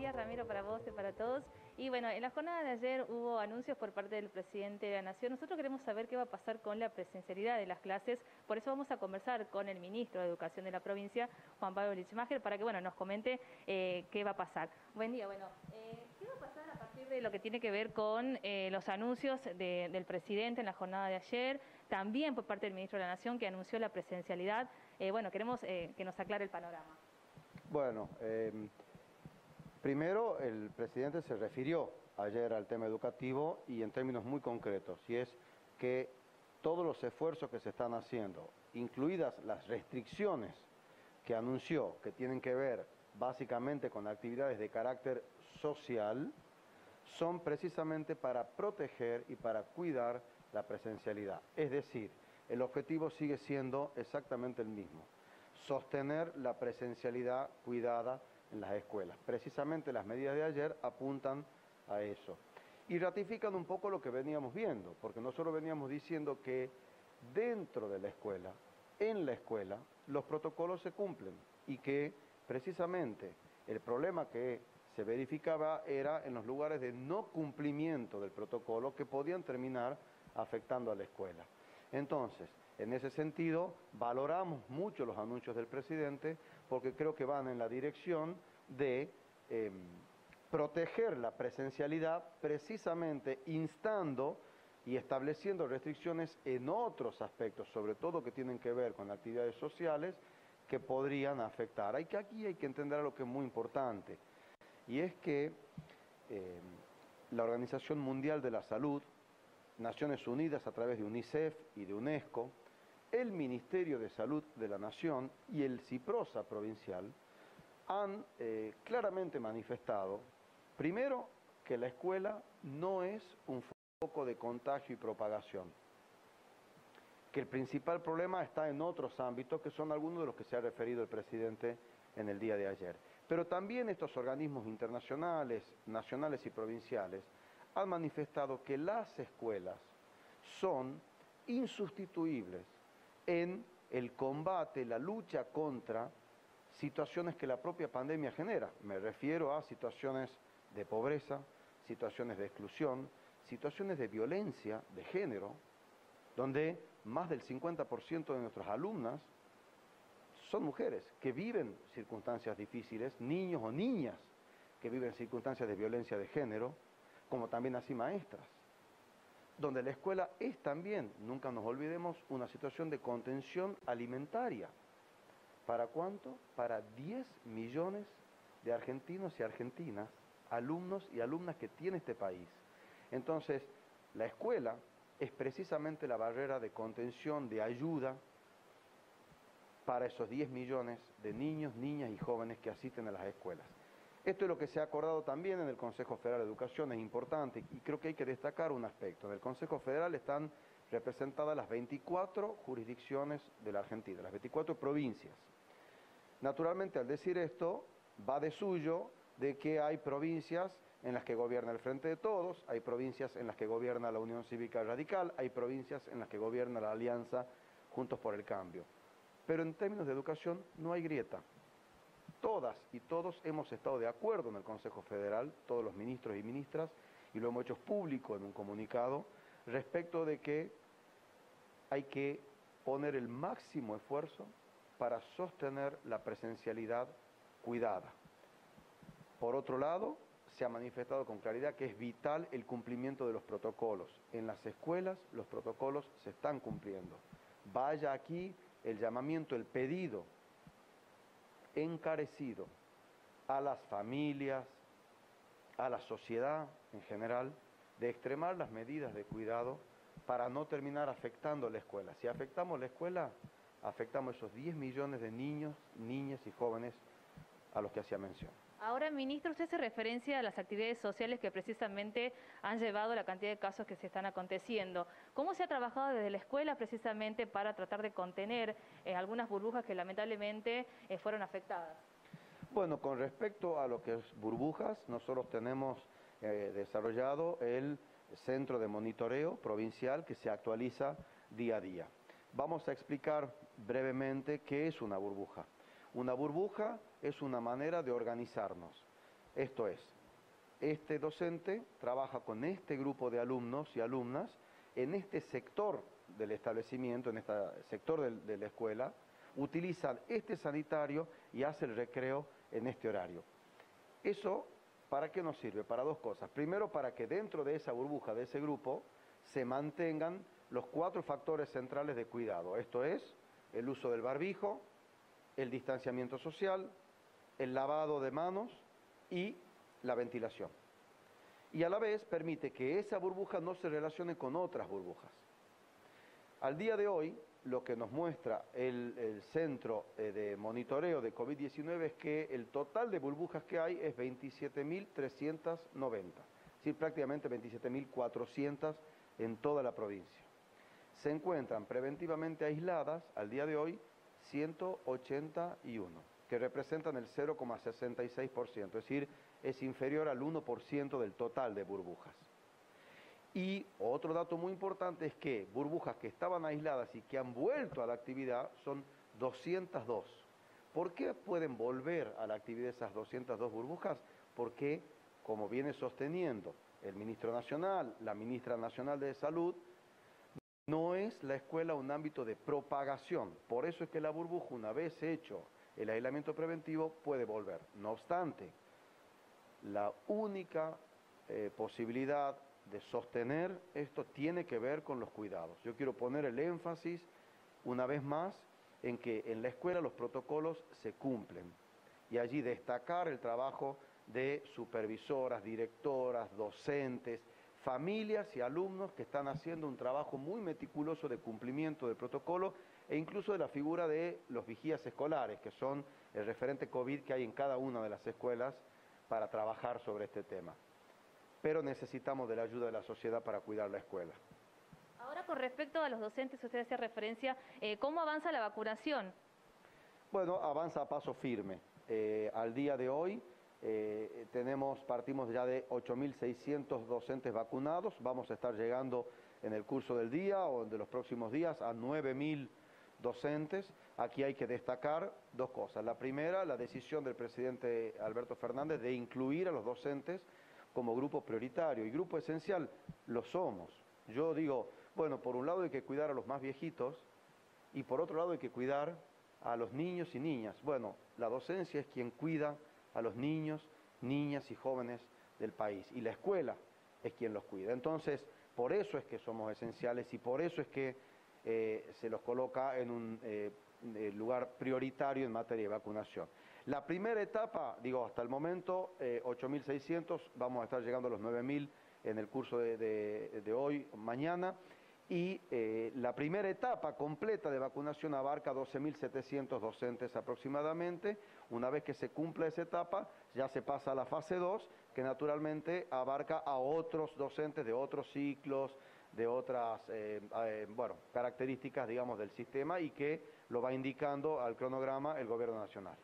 días, Ramiro, para vos y para todos. Y bueno, en la jornada de ayer hubo anuncios por parte del presidente de la Nación. Nosotros queremos saber qué va a pasar con la presencialidad de las clases. Por eso vamos a conversar con el ministro de Educación de la provincia, Juan Pablo Lichmacher, para que nos comente qué va a pasar. Buen día, ¿qué va a pasar a partir de lo que tiene que ver con los anuncios del presidente en la jornada de ayer? También por parte del ministro de la Nación, que anunció la presencialidad. Queremos que nos aclare el panorama. Bueno, primero el presidente se refirió ayer al tema educativo y en términos muy concretos, y es que todos los esfuerzos que se están haciendo, incluidas las restricciones que anunció, que tienen que ver básicamente con actividades de carácter social, son precisamente para proteger y para cuidar la presencialidad. Es decir, el objetivo sigue siendo exactamente el mismo: sostener la presencialidad cuidada en las escuelas. Precisamente las medidas de ayer apuntan a eso. Y ratifican un poco lo que veníamos viendo, porque nosotros veníamos diciendo que dentro de la escuela, en la escuela, los protocolos se cumplen y que precisamente el problema que se verificaba era en los lugares de no cumplimiento del protocolo que podían terminar afectando a la escuela. Entonces, en ese sentido, valoramos mucho los anuncios del presidente porque creo que van en la dirección de proteger la presencialidad, precisamente instando y estableciendo restricciones en otros aspectos, sobre todo que tienen que ver con actividades sociales que podrían afectar. Aquí hay que entender algo que es muy importante, y es que la Organización Mundial de la Salud, Naciones Unidas a través de UNICEF y de UNESCO, el Ministerio de Salud de la Nación y el CIPROSA provincial han claramente manifestado, primero, que la escuela no es un foco de contagio y propagación, que el principal problema está en otros ámbitos, que son algunos de los que se ha referido el presidente en el día de ayer. Pero también estos organismos internacionales, nacionales y provinciales, han manifestado que las escuelas son insustituibles en el combate, la lucha contra situaciones que la propia pandemia genera. Me refiero a situaciones de pobreza, situaciones de exclusión, situaciones de violencia de género, donde más del 50% de nuestras alumnas son mujeres que viven circunstancias difíciles, niños o niñas que viven circunstancias de violencia de género, como también así maestras, donde la escuela es también, nunca nos olvidemos, una situación de contención alimentaria. ¿Para cuánto? Para 10 millones de argentinos y argentinas, alumnos y alumnas que tiene este país. Entonces, la escuela es precisamente la barrera de contención, de ayuda para esos 10 millones de niños, niñas y jóvenes que asisten a las escuelas. Esto es lo que se ha acordado también en el Consejo Federal de Educación, es importante, y creo que hay que destacar un aspecto. En el Consejo Federal están representadas las 24 jurisdicciones de la Argentina, las 24 provincias. Naturalmente, al decir esto, va de suyo de que hay provincias en las que gobierna el Frente de Todos, hay provincias en las que gobierna la Unión Cívica Radical, hay provincias en las que gobierna la Alianza Juntos por el Cambio. Pero en términos de educación no hay grieta. Todas y todos hemos estado de acuerdo en el Consejo Federal, todos los ministros y ministras, y lo hemos hecho público en un comunicado, respecto de que hay que poner el máximo esfuerzo para sostener la presencialidad cuidada. Por otro lado, se ha manifestado con claridad que es vital el cumplimiento de los protocolos. En las escuelas los protocolos se están cumpliendo. Vaya aquí el llamamiento, el pedido encarecido a las familias, a la sociedad en general, de extremar las medidas de cuidado para no terminar afectando la escuela. Si afectamos la escuela, afectamos esos 10 millones de niños, niñas y jóvenes a los que hacía mención. Ahora, ministro, usted hace referencia a las actividades sociales que precisamente han llevado la cantidad de casos que se están aconteciendo. ¿Cómo se ha trabajado desde la escuela precisamente para tratar de contener algunas burbujas que lamentablemente fueron afectadas? Bueno, con respecto a lo que es burbujas, nosotros tenemos desarrollado el centro de monitoreo provincial que se actualiza día a día. Vamos a explicar brevemente qué es una burbuja. Una burbuja es una manera de organizarnos. Esto es, este docente trabaja con este grupo de alumnos y alumnas en este sector del establecimiento, en este sector de la escuela, utilizan este sanitario y hace el recreo en este horario. Eso, ¿para qué nos sirve? Para dos cosas. Primero, para que dentro de esa burbuja, de ese grupo, se mantengan los 4 factores centrales de cuidado. Esto es, el uso del barbijo, el distanciamiento social, el lavado de manos y la ventilación. Y a la vez permite que esa burbuja no se relacione con otras burbujas. Al día de hoy, lo que nos muestra el centro de monitoreo de COVID-19 es que el total de burbujas que hay es 27.390, es decir, prácticamente 27.400 en toda la provincia. Se encuentran preventivamente aisladas, al día de hoy, 181, que representan el 0,66%, es decir, es inferior al 1% del total de burbujas. Y otro dato muy importante es que burbujas que estaban aisladas y que han vuelto a la actividad son 202. ¿Por qué pueden volver a la actividad esas 202 burbujas? Porque, como viene sosteniendo el ministro nacional, la ministra nacional de Salud, no es la escuela un ámbito de propagación. Por eso es que la burbuja, una vez hecho el aislamiento preventivo, puede volver. No obstante, la única posibilidad de sostener esto tiene que ver con los cuidados. Yo quiero poner el énfasis una vez más en que en la escuela los protocolos se cumplen y allí destacar el trabajo de supervisoras, directoras, docentes, familias y alumnos que están haciendo un trabajo muy meticuloso de cumplimiento del protocolo e incluso de la figura de los vigías escolares, que son el referente COVID que hay en cada una de las escuelas para trabajar sobre este tema. Pero necesitamos de la ayuda de la sociedad para cuidar la escuela. Ahora, con respecto a los docentes, usted hacía referencia, ¿cómo avanza la vacunación? Bueno, avanza a paso firme. Al día de hoy partimos ya de 8.600 docentes vacunados, vamos a estar llegando en el curso del día o de los próximos días a 9.000 docentes. Aquí hay que destacar dos cosas. La primera, la decisión del presidente Alberto Fernández de incluir a los docentes como grupo prioritario y grupo esencial, lo somos. Yo digo, bueno, por un lado hay que cuidar a los más viejitos y por otro lado hay que cuidar a los niños y niñas. Bueno, la docencia es quien cuida a los niños, niñas y jóvenes del país y la escuela es quien los cuida. Entonces, por eso es que somos esenciales y por eso es que se los coloca en un lugar prioritario en materia de vacunación. La primera etapa, digo, hasta el momento, 8.600, vamos a estar llegando a los 9.000 en el curso de hoy, mañana, y la primera etapa completa de vacunación abarca 12.700 docentes aproximadamente. Una vez que se cumpla esa etapa, ya se pasa a la fase 2, que naturalmente abarca a otros docentes de otros ciclos, de otras características, digamos, del sistema y que lo va indicando al cronograma el Gobierno Nacional.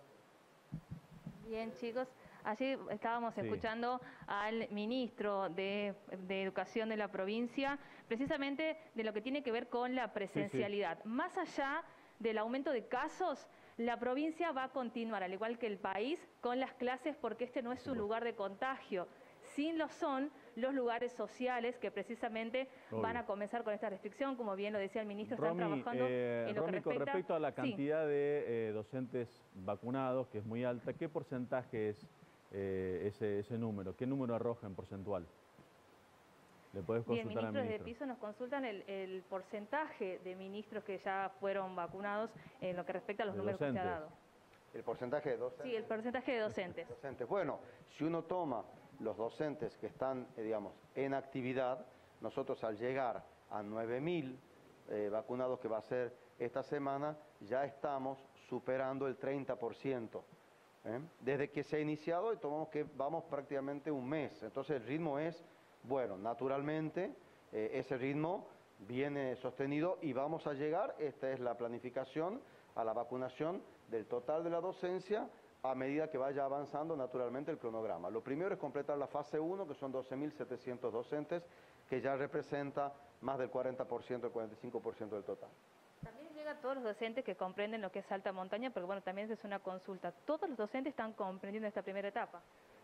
Bien, chicos, allí estábamos escuchando al ministro de Educación de la provincia, precisamente de lo que tiene que ver con la presencialidad. Más allá del aumento de casos, la provincia va a continuar, al igual que el país, con las clases porque este no es su lugar de contagio. Sí lo son los lugares sociales que precisamente van a comenzar con esta restricción, como bien lo decía el ministro, están trabajando en lo que respecta... Con respecto a la cantidad de docentes vacunados, que es muy alta, ¿qué porcentaje es ese número? ¿Qué número arroja en porcentual? ¿Le podés consultar al ministro? Desde Piso nos consultan el porcentaje de ministros que ya fueron vacunados en lo que respecta a los números que se ha dado. ¿El porcentaje de docentes? Sí, el porcentaje de docentes. Bueno, si uno toma los docentes que están, digamos, en actividad, nosotros al llegar a 9.000 vacunados que va a ser esta semana, ya estamos superando el 30%. Desde que se ha iniciado y tomamos que vamos prácticamente un mes, entonces el ritmo es, bueno, naturalmente ese ritmo viene sostenido y vamos a llegar, esta es la planificación, a la vacunación del total de la docencia a medida que vaya avanzando naturalmente el cronograma. Lo primero es completar la fase 1, que son 12.700 docentes, que ya representa más del 40%, el 45% del total. También llega a todos los docentes que comprenden lo que es alta montaña, porque bueno, también es una consulta. ¿Todos los docentes están comprendiendo esta primera etapa?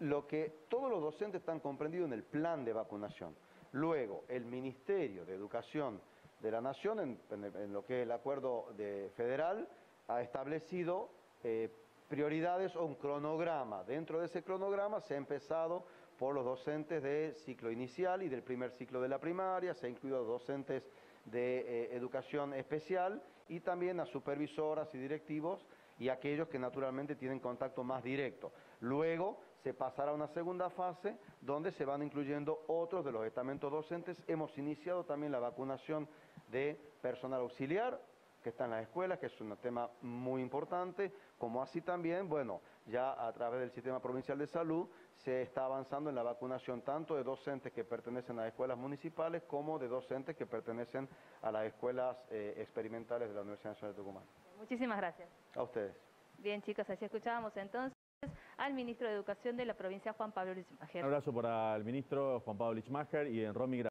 lo que todos los docentes están comprendidos en el plan de vacunación. Luego, el Ministerio de Educación de la Nación, en lo que es el acuerdo federal, ha establecido prioridades o un cronograma. Dentro de ese cronograma se ha empezado por los docentes de ciclo inicial y del primer ciclo de la primaria, se ha incluido a docentes de educación especial y también a supervisoras y directivos y aquellos que naturalmente tienen contacto más directo. Luego se pasará a una segunda fase donde se van incluyendo otros de los estamentos docentes. Hemos iniciado también la vacunación de personal auxiliar que está en las escuelas, que es un tema muy importante, como así también, bueno, ya a través del Sistema Provincial de Salud se está avanzando en la vacunación tanto de docentes que pertenecen a escuelas municipales como de docentes que pertenecen a las escuelas experimentales de la Universidad Nacional de Tucumán. Muchísimas gracias. A ustedes. Bien, chicos, así escuchábamos entonces al ministro de Educación de la provincia, Juan Pablo Litzmacher. Un abrazo para el ministro Juan Pablo Litzmacher y en Romy.